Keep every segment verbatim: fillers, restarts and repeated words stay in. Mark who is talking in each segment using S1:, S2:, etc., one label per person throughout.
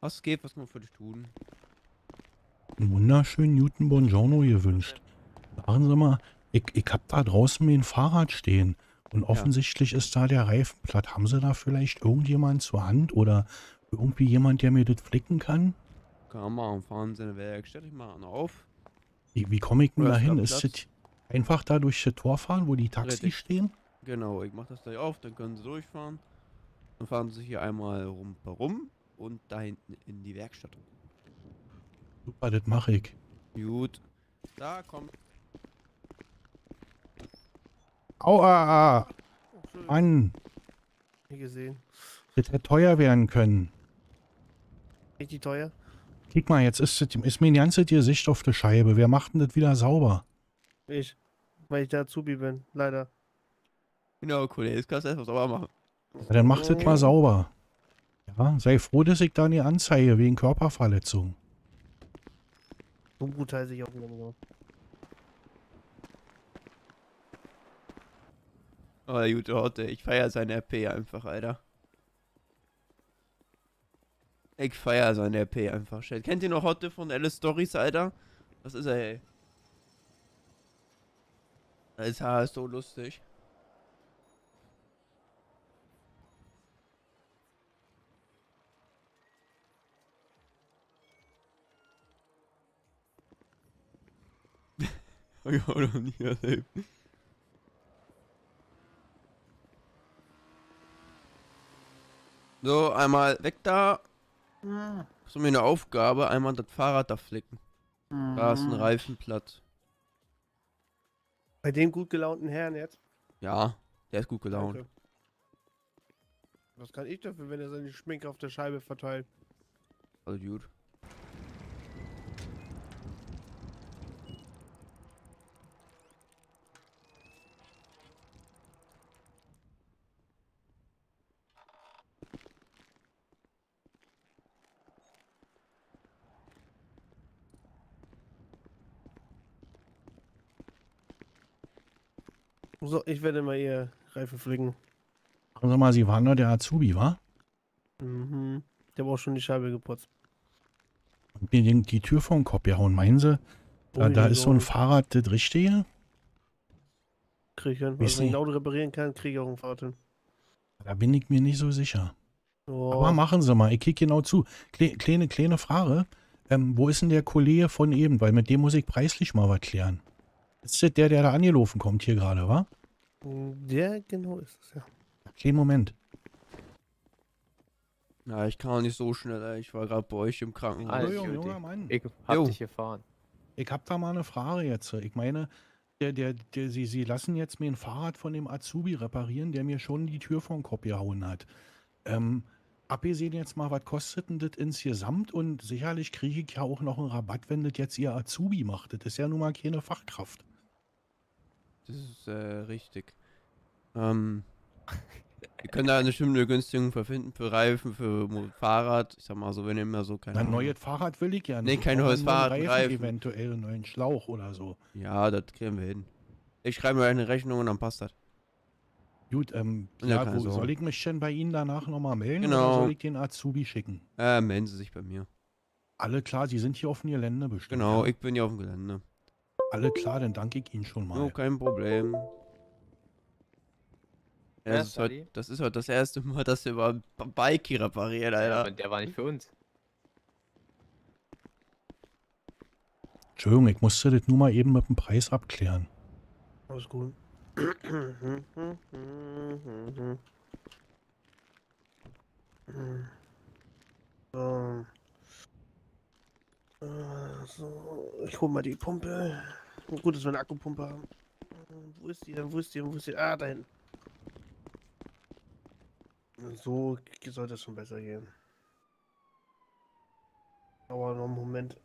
S1: Was geht? Was kann man für dich tun?
S2: Einen wunderschönen Newton Buongiorno gewünscht. Sagen Sie mal, ich, ich hab da draußen mir ein Fahrrad stehen und
S1: Ja,
S2: offensichtlich ist da der Reifen platt. Haben Sie da vielleicht irgendjemand zur Hand oder irgendwie jemand, der mir das flicken kann?
S1: kann man machen. Fahren Sie in eine Werkstatt, ich mache einen auf.
S2: Wie, wie komme ich denn
S1: Oder
S2: da
S1: ist
S2: hin?
S1: gerade
S2: Ist
S1: Platz?
S2: das einfach da durch das Tor fahren, wo die Taxis
S1: Richtig.
S2: stehen?
S1: Genau, ich mache das gleich auf, dann können Sie durchfahren. Dann fahren Sie hier einmal rum, rum und da hinten in die Werkstatt.
S2: Super, das mache ich.
S1: Gut. Da kommt.
S2: Aua,
S3: Oh, Entschuldigung,
S2: Mann,
S3: nie gesehen.
S2: das hätte teuer werden können.
S3: Richtig teuer.
S2: Guck mal, jetzt ist, das, ist mir ein ganzes Gesicht auf der Scheibe. Wer macht denn das wieder sauber?
S3: Ich. Weil ich der Azubi bin, leider.
S1: Genau, Kollege, jetzt kannst du etwas sauber machen.
S2: Ja, dann macht das mal
S3: Oh,
S2: sauber. Ja, sei froh, dass ich da eine Anzeige wegen Körperverletzung.
S3: so brutal sich auch wieder gemacht.
S1: Oh, der gute Hotte, ich feier seine R P einfach, Alter. Ich feier seine R P einfach. Shit. Kennt ihr noch Hotte von Alice Stories, Alter? Was ist er, ey? Das ist ja so lustig. Hab ich auch noch nie erlebt. So, einmal weg da. So mir eine Aufgabe, einmal das Fahrrad da flicken. Da ist ein Reifen platt.
S3: Bei dem gut gelaunten Herrn jetzt.
S1: Ja, der ist gut gelaunt.
S3: Danke. Was kann ich dafür, wenn er seine Schminke auf der Scheibe verteilt?
S1: Also gut.
S3: So, ich werde mal ihr Reifen flicken.
S2: Sagen Sie mal, Sie waren da der Azubi, wa?
S3: Mhm. Der hat auch schon die Scheibe geputzt.
S2: Und mir die, die Tür vor den Kopf gehauen. Meinen Sie, da, da ist so ein Fahrrad das Richtige?
S3: Krieg ich hin.
S2: Weiß
S3: Also, wenn ich
S2: nicht.
S3: ein Auto reparieren kann, kriege ich auch ein Fahrrad hin.
S2: Da bin ich mir nicht so sicher.
S3: Oh.
S2: Aber machen Sie mal, ich kicke genau zu. Kle kleine, kleine Frage. Ähm, wo ist denn der Kollege von eben? Weil mit dem muss ich preislich mal was klären. Ist das der, der da angelaufen kommt hier gerade, wa?
S3: Der genau ist es, ja.
S2: Kleinen Moment.
S1: Ja, ich kann auch nicht so schnell, ey. Ich war gerade bei euch im Krankenhaus.
S4: Alles
S2: Hallo,
S4: gut,
S2: junger
S4: ich-
S2: Mann.
S4: Ich hab
S1: Jo.
S4: dich gefahren.
S2: Ich hab da mal eine Frage jetzt. Ich meine, der, der, der, Sie, Sie lassen jetzt mir ein Fahrrad von dem Azubi reparieren, der mir schon die Tür vor den Kopf gehauen hat. Ähm, abgesehen jetzt mal, was kostet denn das insgesamt? Und sicherlich kriege ich ja auch noch einen Rabatt, wenn das jetzt Ihr Azubi macht. Das ist ja nun mal keine Fachkraft.
S1: Das ist äh, richtig. Ähm, wir können da eine bestimmte Günstigung verfinden für Reifen, für Mo Fahrrad. Ich sag mal so, wenn ihr immer so keine
S2: Ein
S1: Ahnung.
S2: neues Fahrrad will ich ja
S1: Nee,
S2: nicht.
S1: kein
S2: Ich brauche
S1: neues
S2: einen neuen
S1: Fahrrad,
S2: Reifen,
S1: Reifen.
S2: eventuell einen neuen Schlauch oder so.
S1: Ja, das kriegen wir hin. Ich schreibe mir eine Rechnung und dann passt das.
S2: Gut, ähm,
S1: Ja,
S2: ja,
S1: keine
S2: wo,
S1: Sorge.
S2: soll ich mich denn bei Ihnen danach nochmal melden oder
S1: Genau.
S2: soll ich den Azubi schicken?
S1: Äh, melden Sie sich bei mir.
S2: Alle klar, Sie sind hier auf dem Gelände bestimmt.
S1: Genau,
S2: ja?
S1: ich bin ja auf dem Gelände.
S2: Alle klar, dann danke ich Ihnen schon mal.
S1: No, kein Problem. Ja,
S4: Wer
S1: das,
S4: ist
S1: ist heute,
S4: Ali?
S1: das ist heute das erste Mal, dass wir über Bike hier reparieren,
S4: Ja,
S1: Alter.
S4: aber der war nicht für uns.
S2: Entschuldigung, ich musste das nur mal eben mit dem Preis abklären.
S3: Alles gut. So. Äh, so. Ich hol mal die Pumpe. Gut, dass wir eine Akkupumpe haben. Wo ist die denn? Wo ist die denn? Wo ist die? Ah, da hinten. So sollte es schon besser gehen. Aber noch einen Moment.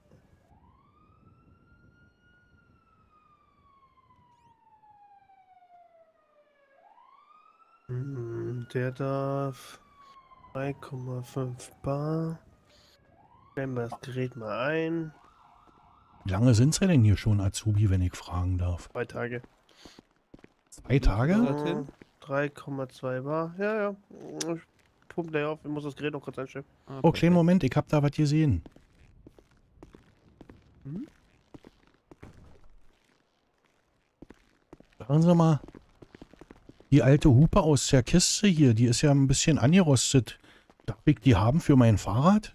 S3: Hm, Der darf drei Komma fünf Bar. Stellen wir das Gerät mal ein.
S2: Wie lange sind Sie denn hier schon Azubi, wenn ich fragen darf?
S3: Zwei Tage.
S2: Zwei Tage?
S1: Wo ist das hin?
S3: drei Komma zwei Bar. Ja, ja. Ich pumpt gleich auf. Ich muss das Gerät noch kurz einstellen.
S1: Ah,
S2: Oh, kleinen Moment, ich hab da was gesehen.
S1: Hm?
S2: Sagen Sie mal, die alte Hupe aus der Kiste hier, die ist ja ein bisschen angerostet. Darf ich die haben für mein Fahrrad?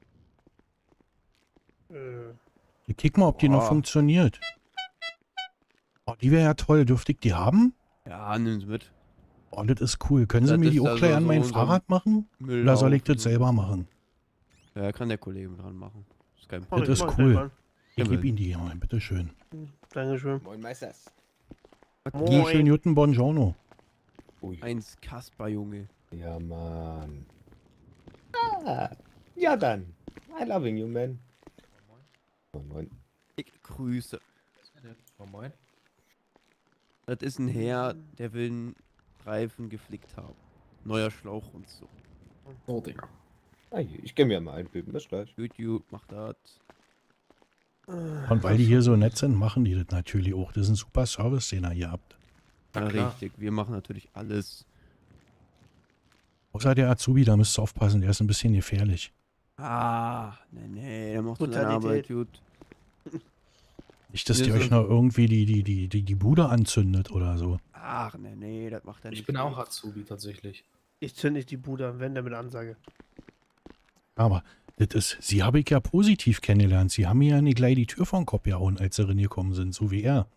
S3: Äh,
S2: Ich kick mal, ob die noch
S1: Boah.
S2: funktioniert. Oh, die wäre ja toll. Dürfte ich die haben?
S1: Ja, nimm sie mit.
S2: Oh, das ist cool. Können Sie
S1: Das
S2: mir die
S1: ist
S2: auch
S1: also
S2: gleich an
S1: so
S2: mein
S1: unser
S2: Fahrrad machen?
S1: Müll
S2: Oder soll ich
S1: laufen.
S2: das selber machen?
S1: Ja, kann der Kollege dran machen. Ist kein
S3: mach
S1: Problem.
S2: Das ist
S3: mach ich
S2: cool.
S3: gleich mal.
S2: Ich
S1: Jawohl.
S2: gebe Ihnen die hier mal, bitteschön.
S3: Dankeschön.
S4: Moin Meisters.
S3: Moin.
S2: Schönen guten Buongiorno.
S4: Ui.
S1: Eins Kasper, Junge.
S4: Ja, Mann. Ah, ja dann. I loving you, man. Moin, moin.
S1: Ich grüße.
S5: Moin Moin.
S1: Das ist ein Herr, der will einen Reifen geflickt haben. Neuer Schlauch und so.
S5: Oh, Digga.
S4: Ah, hier, ich geh mir mal einbilden, das gleich.
S1: Gut, gut, macht das.
S2: Und weil die hier so nett sind, machen die das natürlich auch. Das ist ein super Service, den ihr hier habt.
S1: Ja,
S5: Na klar.
S1: richtig. Wir machen natürlich alles.
S2: Außer der Azubi, da müsst ihr aufpassen, der ist ein bisschen gefährlich.
S1: Ah, nee, nee, der macht so seine
S3: Brutalität.
S1: Arbeit gut.
S2: Nicht, dass
S1: Wir
S2: die euch
S1: sind-
S2: noch irgendwie die, die, die, die, die Bude anzündet oder so.
S1: Ach, nee, nee, das macht er nicht.
S5: Ich bin auch Azubi tatsächlich.
S3: Ich zünd nicht die Bude an, wenn der mit Ansage.
S2: Aber das ist, sie habe ich ja positiv kennengelernt. Sie haben mir ja nicht gleich die Tür vom Kopf gehauen, als sie reingekommen sind, so wie er.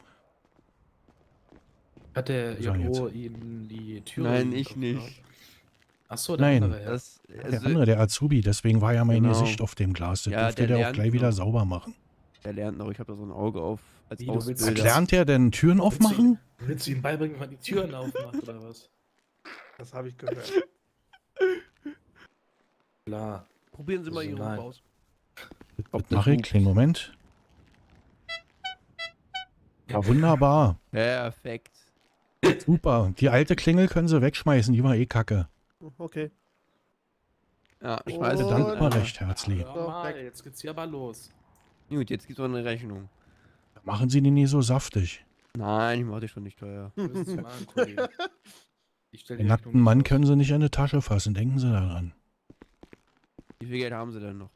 S5: Hat der
S2: Was sagen
S5: J O Ihnen die Tür?
S1: Nein,
S5: in den
S1: ich
S5: Kopf
S1: nicht.
S5: gehauen? Ach so, der
S2: Nein.
S5: andere, ja.
S1: Das,
S2: Der
S1: also,
S2: andere, der Azubi, deswegen war ja mein
S1: Genau.
S2: Gesicht auf dem Glas. Das
S1: Ja,
S2: durfte
S1: der
S2: der, auch
S1: lernt
S2: gleich wieder
S1: noch.
S2: sauber machen.
S1: der lernt noch, ich habe da so ein Auge auf als
S5: Wie, du willst
S1: Ausbilder.
S2: Lernt der denn Türen
S5: Willst du
S2: aufmachen?
S5: ihm- Willst du ihm beibringen, wie man die Türen aufmacht oder was?
S3: Das habe ich gehört.
S5: Klar.
S3: Probieren Sie mal
S5: Also
S3: Ihre
S5: nein.
S3: Hupe aus.
S2: Das
S1: das
S2: mache ich,
S1: hupt.
S2: kleinen Moment. Ja, wunderbar.
S1: Perfekt.
S2: Super. Die alte Klingel können sie wegschmeißen, die war eh kacke.
S3: Okay.
S1: Ja, ich
S3: Oh,
S1: weiß.
S2: Bedankt mal
S3: ja.
S2: recht herzlich.
S5: Hör
S3: So,
S5: mal,
S3: weg.
S5: jetzt geht's hier aber los.
S1: Gut, jetzt gibt's noch eine Rechnung.
S2: Machen Sie die nie so saftig.
S1: Nein, ich mach die schon nicht teuer.
S5: Müssen Sie mal angucken. Ich stell die
S2: Den
S5: Rechnung
S2: nackten Mann
S5: nicht aus.
S2: können Sie nicht in die Tasche fassen, denken Sie daran.
S1: Wie viel Geld haben sie denn noch?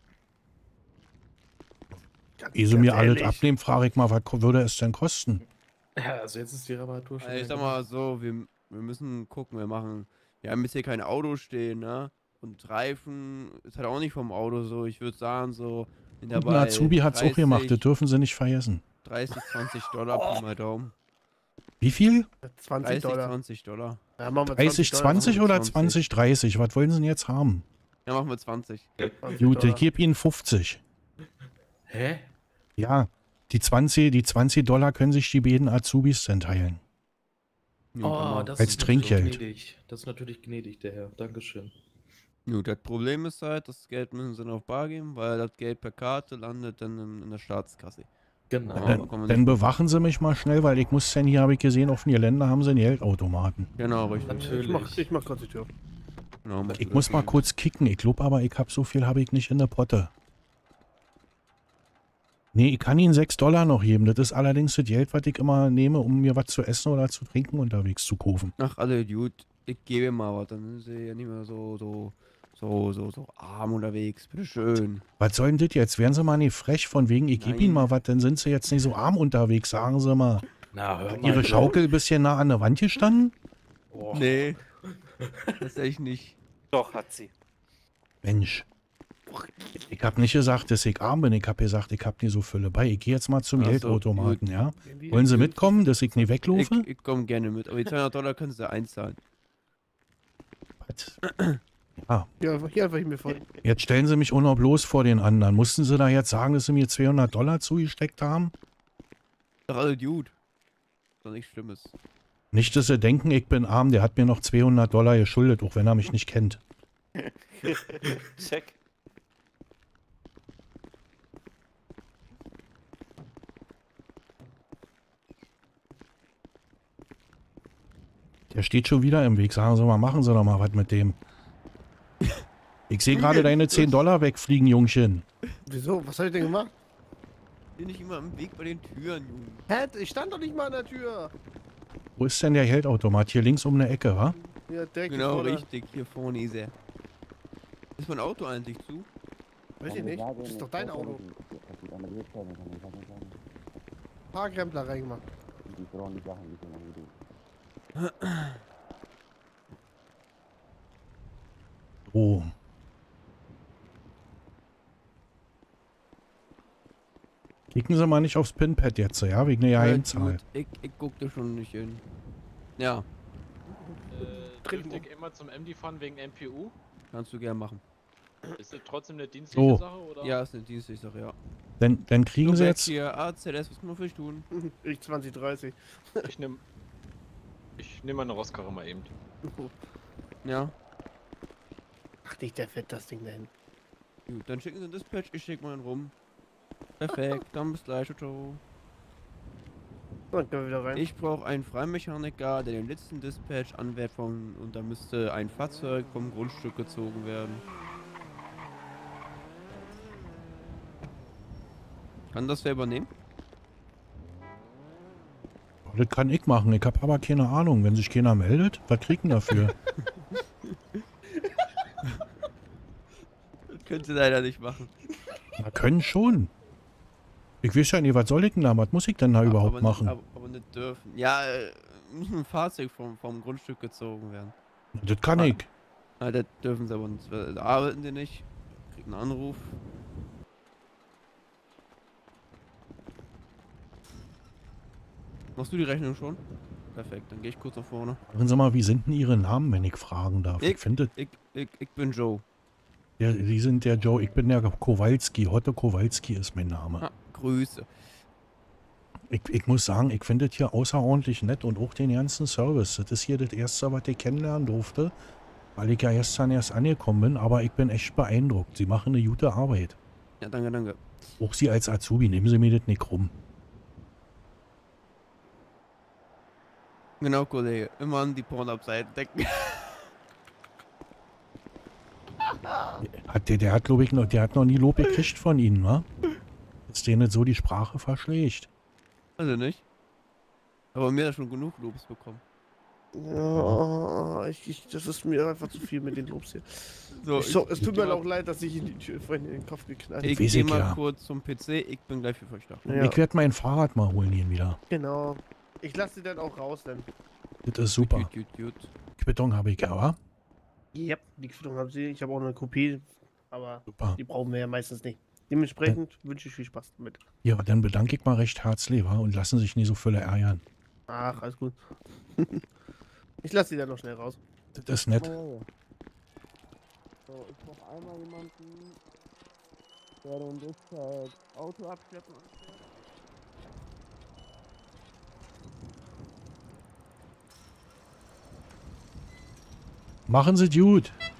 S3: Ganz-
S2: Ehe Sie
S3: ganz
S2: mir alles
S3: ehrlich.
S2: abnehmen, frage ich mal, was ko- würde es denn kosten?
S5: Ja, also jetzt ist die Reparatur schon.
S1: Also ich sag mal so, wir, wir müssen gucken, wir machen. Wir haben jetzt hier kein Auto stehen, ne? Und Reifen ist halt auch nicht vom Auto so. Ich würde sagen, so. In
S2: Und ein Azubi hat es auch gemacht, das dürfen Sie nicht vergessen.
S1: dreißig, zwanzig Dollar Pi mal Daumen.
S2: Wie viel?
S3: zwanzig
S1: dreißig,
S3: Dollar.
S1: zwanzig Dollar.
S3: Ja, machen wir
S2: dreißig,
S3: Dollar.
S2: zwanzig oder
S1: zwanzig.
S2: zwanzig, dreißig? Was wollen Sie denn jetzt haben?
S1: Ja, machen wir zwanzig.
S3: zwanzig
S2: Gut,
S3: Dollar.
S2: ich gebe Ihnen fünfzig.
S5: Hä?
S2: Ja, die zwanzig, die zwanzig Dollar können sich die beiden Azubis dann teilen.
S1: Gut,
S5: Oh,
S1: dann
S5: das
S2: Als
S5: ist natürlich
S2: Trinkgeld.
S5: gnädig. Das ist natürlich gnädig, der Herr. Dankeschön.
S1: Gut, das Problem ist halt, das Geld müssen sie noch auf bar geben, weil das Geld per Karte landet dann in, in der Staatskasse.
S5: Genau.
S1: Ja,
S2: Dann,
S1: kann man
S2: dann
S1: nicht-
S2: bewachen Sie mich mal schnell, weil ich muss denn hier, habe ich gesehen, auf dem Gelände haben Sie einen Geldautomaten.
S1: Genau, richtig.
S5: Natürlich.
S3: Ich mach, ich mach kurz die Tür.
S1: Genau, musst du
S2: Ich
S1: das
S2: muss mal
S1: machen.
S2: kurz kicken, ich glaube aber, ich habe so viel habe ich nicht in der Potte. Nee, ich kann Ihnen sechs Dollar noch geben. Das ist allerdings das Geld, was ich immer nehme, um mir was zu essen oder zu trinken unterwegs zu kaufen.
S1: Ach, alle gut. Ich gebe mal was, dann sind sie ja nicht mehr so, so, so, so, so arm unterwegs. Bitteschön.
S2: Was soll denn das jetzt? Wären Sie mal nicht frech von wegen, ich gebe
S1: Nein.
S2: Ihnen mal was, dann sind Sie jetzt nicht so arm unterwegs, sagen Sie mal.
S5: Na, hör mal.
S2: Ihre Schaukel ein bisschen nah an der Wand gestanden?
S5: Oh.
S1: Nee. Das echt nicht.
S6: Doch, hat sie.
S2: Mensch. Ich habe nicht gesagt, dass ich arm bin. Ich habe gesagt, ich habe nie so Fülle bei. Ich gehe jetzt mal zum
S1: Ach so,
S2: Geldautomaten, ja?
S3: Irgendwie-
S2: Wollen Sie mitkommen, dass ich nie
S1: Ich,
S2: weglaufe?
S1: ich komme gerne mit, aber die zweihundert Dollar können sie einzahlen.
S2: Was? Ja,
S3: Ja, einfach- hier einfach ich mir vor.
S2: jetzt stellen Sie mich auch noch bloß vor den anderen. Mussten Sie da jetzt sagen, dass Sie mir zweihundert Dollar zugesteckt haben?
S1: Doch alles gut. Ist doch nichts Schlimmes.
S2: Nicht, dass Sie denken, ich bin arm. Der hat mir noch zweihundert Dollar geschuldet, auch wenn er mich nicht kennt.
S6: Check.
S2: Der steht schon wieder im Weg. Sagen Sie mal, machen Sie doch mal was mit dem. Ich sehe gerade deine zehn Dollar wegfliegen, Jungchen.
S3: Wieso? Was hab ich denn gemacht?
S1: Bin nicht immer im Weg bei den Türen, Junge.
S3: Hä? Ich stand doch nicht mal an der Tür.
S2: Wo ist denn der Geldautomat? Hier links um eine Ecke, wa?
S3: Ja, direkt
S1: Genau,
S3: vor der-
S1: richtig. Hier vorne ist er. Ist mein Auto eigentlich zu?
S3: Weiß ich nicht. Das ist doch dein Auto. Fahrkrempler reingemacht.
S2: Oh. Klicken Sie mal nicht aufs Pinpad jetzt, ja, wegen der
S1: Ja,
S2: Geheimzahl.
S1: gut, Ich, ich guck da schon nicht hin. Ja,
S6: Äh, dürfte ich immer zum M D fahren wegen M P U?
S1: kannst du gern machen.
S6: Ist das trotzdem eine dienstliche
S2: So.
S6: Sache, oder?
S1: Ja, ist eine dienstliche Sache, ja.
S2: Dann, dann kriegen Sie
S1: Lubeck
S2: jetzt...
S1: hier, A Z S, was kann man für dich tun?
S3: Ich zwanzig dreißig.
S6: Ich nehm... Ich nehme meine Rosskarre mal eben.
S1: Ja,
S3: Ach, nicht der fett das Ding dahin.
S1: gut, dann schicken Sie ein Dispatch, ich schick mal einen rum. Perfekt, dann bis gleich, ciao.
S3: Dann können wir wieder rein.
S1: Ich brauche einen Freimechaniker, der den letzten Dispatch anwählt von, und da müsste ein Fahrzeug vom Grundstück gezogen werden. Kann das wer übernehmen?
S2: Das kann ich machen, ich habe aber keine Ahnung. Wenn sich keiner meldet, was kriegen dafür?
S1: Das könnt ihr leider nicht machen.
S2: Na, können schon. Ich weiß ja nicht, was soll ich denn da? Was muss ich denn da überhaupt
S1: aber
S2: machen?
S1: Nicht, aber, aber nicht dürfen. Ja, äh, muss ein Fahrzeug vom, vom Grundstück gezogen werden.
S2: Das kann ich.
S1: Ah, das dürfen sie aber nicht. Da arbeiten die nicht. Kriegen einen Anruf. Machst du die Rechnung schon? Perfekt, dann gehe ich kurz nach vorne.
S2: Sagen Sie mal, wie sind denn Ihre Namen, wenn ich fragen darf? Ich,
S1: Ich-
S2: finde,
S1: Ich, ich, ich bin Joe.
S2: der, die sind der Joe, ich bin der Kowalski. Otto Kowalski ist mein Name.
S1: Ah, Grüße.
S2: Ich, ich muss sagen, ich finde das hier außerordentlich nett und auch den ganzen Service. Das ist hier das erste, was ich kennenlernen durfte, weil ich ja gestern erst angekommen bin, aber ich bin echt beeindruckt. Sie machen eine gute Arbeit.
S1: Ja, danke, danke.
S2: Auch Sie als Azubi, nehmen Sie mir das nicht rum.
S1: Genau, Kollege. Immer an die Pornabseite decken.
S2: Hat der, der hat, glaube ich, noch, der hat noch nie Lob gekriegt von Ihnen, wa? Dass der nicht so die Sprache verschlägt.
S1: Also nicht. Aber mir hat schon genug Lobs bekommen.
S3: Ja, ich, ich, das ist mir einfach zu viel mit den Lobs hier.
S1: So,
S3: ich, so, es tut mir
S1: ich,
S3: auch leid, dass ich in die Tür vorhin in den Kopf geknallt
S1: Ich
S3: habe.
S2: Weiß
S1: gehe
S2: ich
S1: mal
S2: ja.
S1: kurz zum P C. Ich bin gleich für euch da.
S3: Ja,
S2: Ich werde mein Fahrrad mal holen hier wieder.
S3: genau. Ich lasse sie dann auch raus, dann.
S2: Das ist super.
S1: Gut, gut, gut.
S2: Quittung habe ich ja, wa?
S3: Ja, die Quittung haben sie. Ich habe auch eine Kopie, aber
S2: Super.
S3: die brauchen wir ja meistens nicht. Dementsprechend wünsche ich viel Spaß damit.
S2: Ja, dann bedanke ich mal recht herzlich, wa? Und lassen sich nicht so viele ärgern.
S3: Ach, alles gut. Ich lasse sie dann noch schnell raus.
S2: Das ist nett.
S7: So, ich brauche einmal jemanden, der den Dispatch Auto abschleppen und
S2: Machen Sie gut.